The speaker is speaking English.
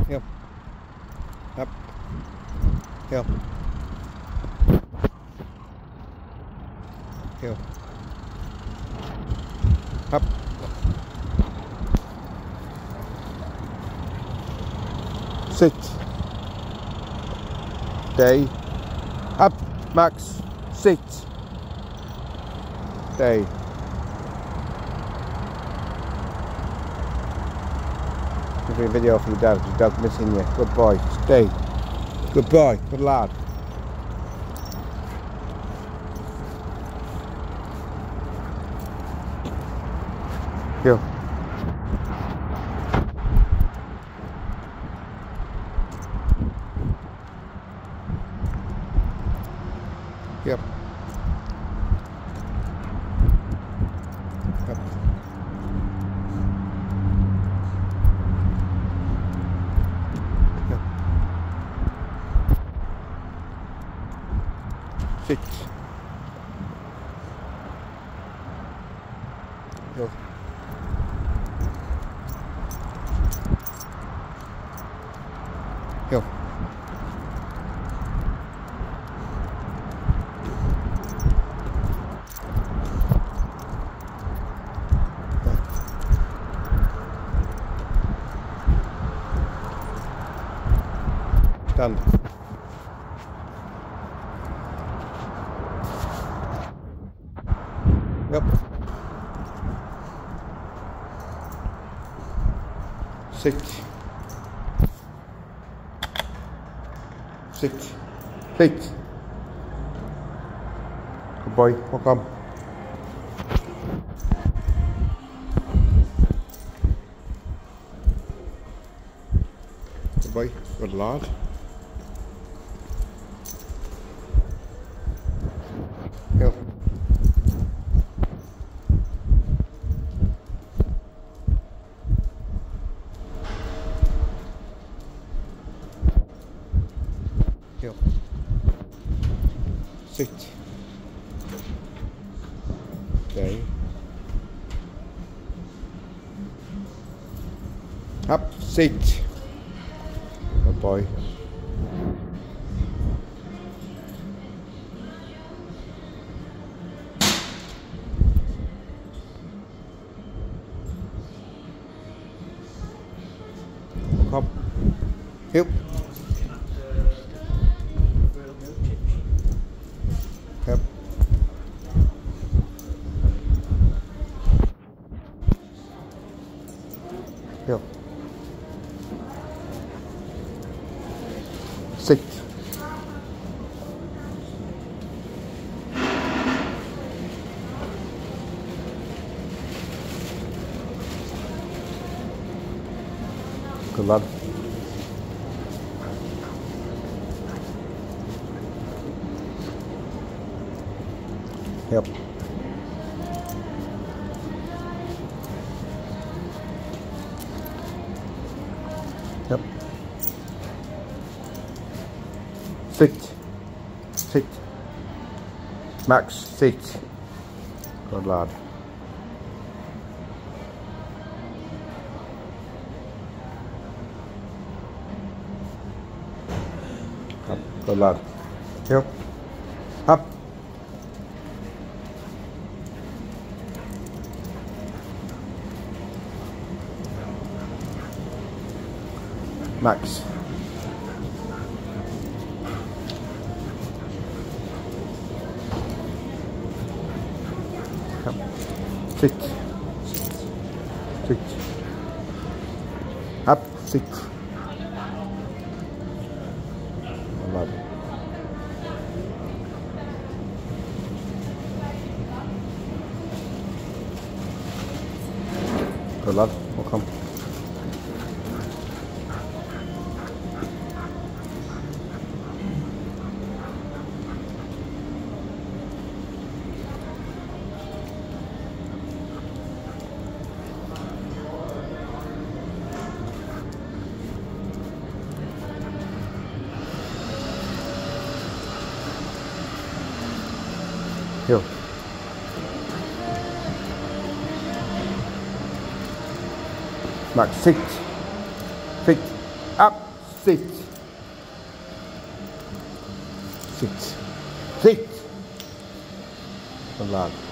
Heel. Up. Heel. Heel. Up. Sit. Stay. Up. Max. Sit. Stay. Give me a video for your dog missing you. Good boy. Stay. Good boy. Good lad. Go. Yep. Yep. Yep. Sit. Go. Go. Stand. Yep. Sit. Sit. Sit. Good boy. Walk on. Good boy. Good lad. Heel. Heel. Sit. Stay. Up. Sit. Good boy. Come. Heel. Yep. Heel. Sit. Good lad. Yep. Yep. Sit. Sit. Max, sit. Good lad. Up. Good lad. Yep. Up. Max. Up. Sit. Sit. Up. Sit. Good lad. Good lad. Welcome. Heel. Max, sit. Sit. Up. Sit. Sit. Sit. Good lad.